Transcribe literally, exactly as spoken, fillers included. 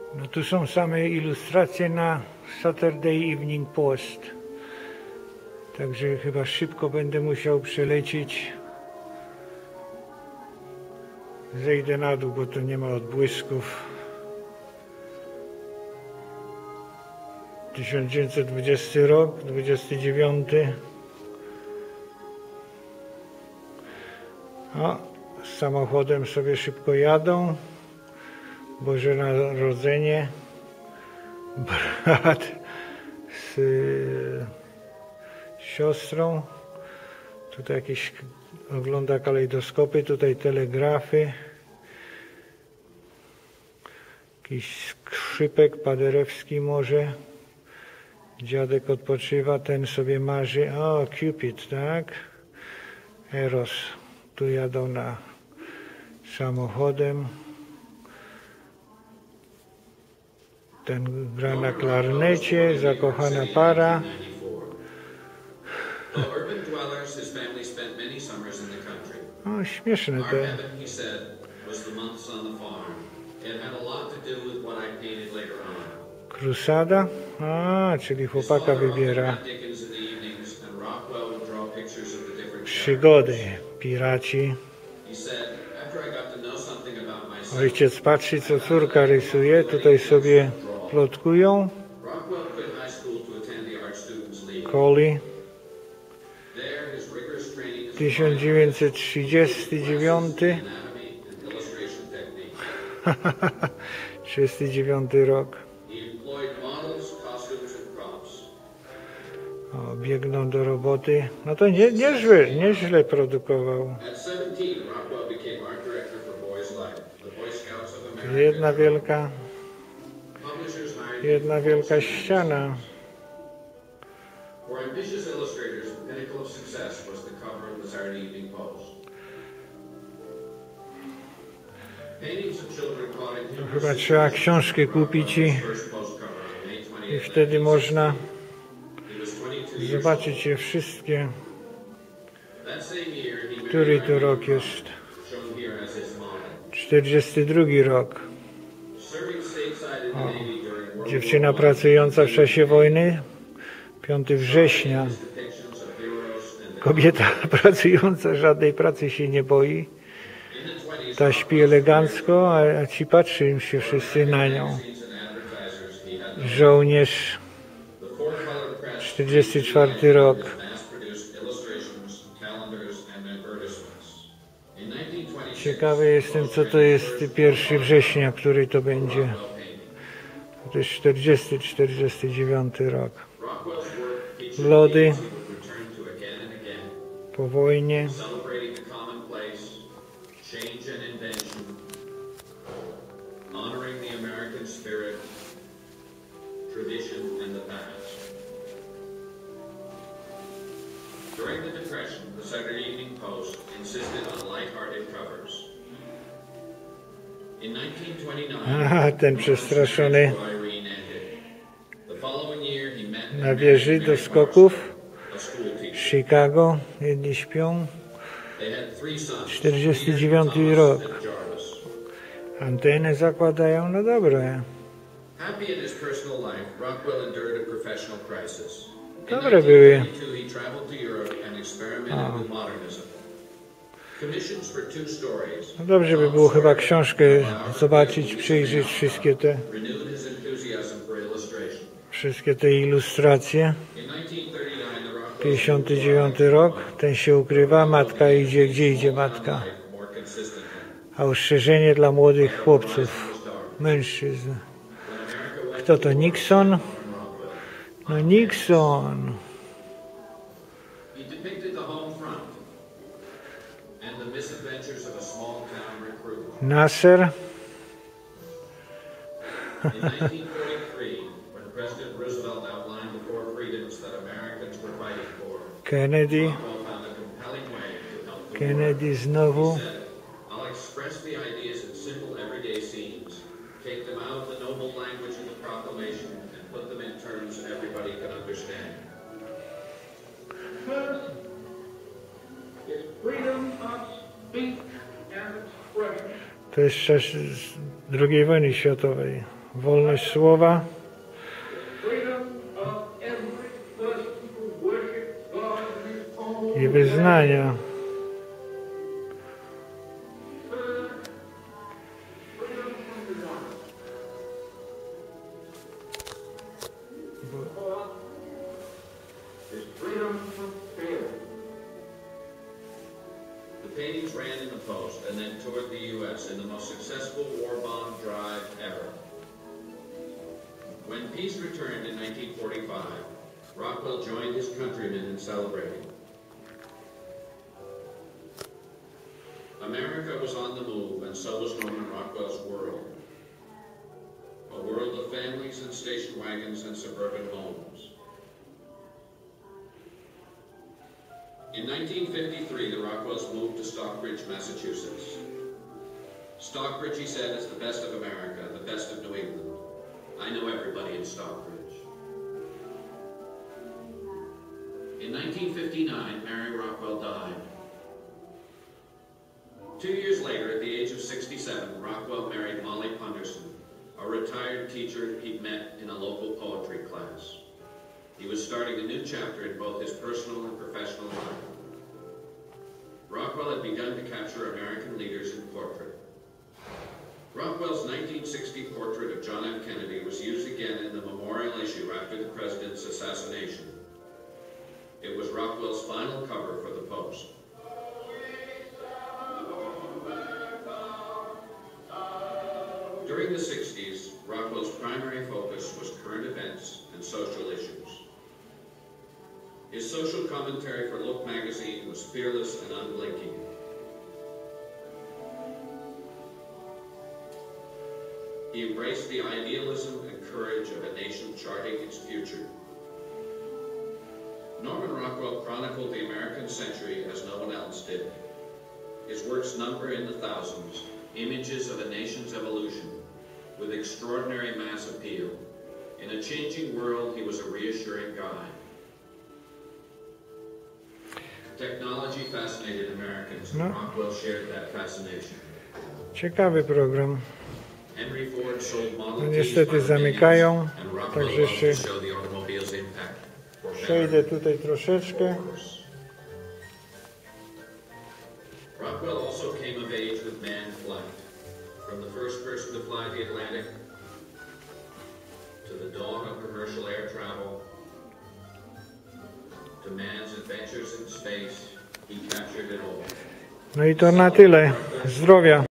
No tu są same ilustracje na Saturday Evening Post. Także chyba szybko będę musiał przelecieć. Zejdę na dół, bo tu nie ma odbłysków. tysiąc dziewięćset dwudziesty rok, dwudziesty dziewiąty. O, z samochodem sobie szybko jadą. Boże Narodzenie. Brat z y, siostrą. Tutaj jakieś ogląda kalejdoskopy, tutaj telegrafy. Jakiś skrzypek paderewski może. Dziadek odpoczywa, ten sobie marzy. O, Cupid, tak? Eros. Tu jadą na samochodem. Ten gra na klarnecie, zakochana para. O, śmieszne te. Krusada? A, czyli chłopaka wybiera. Przygody, piraci. Ojciec patrzy, co córka rysuje. Tutaj sobie plotkują. Collie. tysiąc dziewięćset trzydziesty dziewiąty. trzydziesty dziewiąty rok. O, biegną do roboty. No to nie, nieźle, nieźle produkował. Jedna wielka, jedna wielka ściana. No, chyba trzeba książkę kupić i, i wtedy można zobaczyć je wszystkie. Który to rok jest? czterdziesty drugi rok. O, dziewczyna pracująca w czasie wojny. piątego września. Kobieta pracująca żadnej pracy się nie boi. Ta śpi elegancko, a ci patrzy się wszyscy na nią. Żołnierz. czterdziesty czwarty rok. Ciekawy jestem, co to jest pierwszego września, który to będzie. To jest czterdziesty czterdziesty dziewiąty rok. Lody po wojnie. During the Depression, the Saturday Evening Post insisted on light-hearted covers. In nineteen twenty-nine, Aha, ten przestraszony na wieży do skoków. Chicago, jedni śpią. czterdziesty dziewiąty rok. Antenę zakładają, no dobre. Dobre były. O. No dobrze by było chyba książkę zobaczyć, przyjrzeć wszystkie te wszystkie te ilustracje. pięćdziesiąty dziewiąty rok, ten się ukrywa, matka idzie, gdzie idzie matka? A ostrzeżenie dla młodych chłopców, mężczyzn. Kto to? Nixon? No Nixon. Nasser. Kennedy. Kennedy znowu. To jest czas drugiej wojny światowej. wolność słowa, i wyznania. The paintings ran in the Post and then toured the U S in the most successful war bond drive ever. When peace returned in nineteen forty-five, Rockwell joined his countrymen in celebrating. America was on the move, and so was Norman Rockwell's world. A world of families and station wagons and suburban homes. In nineteen fifty-three, the Rockwells moved to Stockbridge, Massachusetts. Stockbridge, he said, is the best of America, the best of New England. I know everybody in Stockbridge. In nineteen fifty-nine, Mary Rockwell died. Two years later, at the age of sixty-seven, Rockwell married Molly Punderson, a retired teacher he'd met in a local poetry class. He was starting a new chapter in both his personal and professional life. Rockwell had begun to capture American leaders in portrait. Rockwell's nineteen sixty portrait of John F. Kennedy was used again in the memorial issue after the president's assassination. It was Rockwell's final cover for the Post. During the sixties, Rockwell's primary focus was current events and social issues. His social commentary for Look magazine was fearless and unblinking. He embraced the idealism and courage of a nation charting its future. Norman Rockwell chronicled the American century as no one else did. His works number in the thousands, images of a nation's evolution, with extraordinary mass appeal. In a changing world, he was a reassuring guide. Technology fascinated Americans, and No. Rockwell shared that fascination. Ciekawy program. Henry Ford sold Model No Ts niestety by the zamykają, millions, and Rockwell także loved to jeszcze show the automobile's impact for przejdę better tutaj troszeczkę. or worse. Rockwell also came of age with manned flight. From the first person to fly the Atlantic, to the dawn of commercial air travel, to man's adventures in space, he captured it all. No i to na tyle. Zdrowia.